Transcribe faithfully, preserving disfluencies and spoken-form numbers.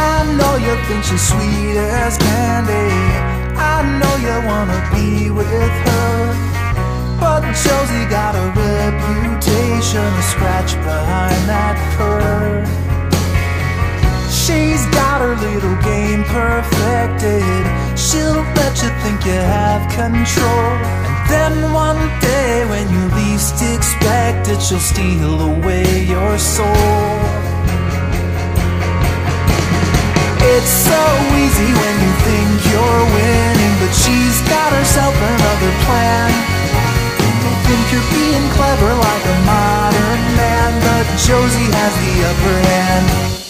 I know you think she's sweet as candy, I know you wanna be with her, but Josie got a reputation to scratch behind that curve. She's got her little game perfected. She'll let you think you have control, and then one day when you least expect it, she'll steal away your soul. It's so easy when you think you're winning, but she's got herself another plan. You think you're being clever like a modern man, but Josie has the upper hand.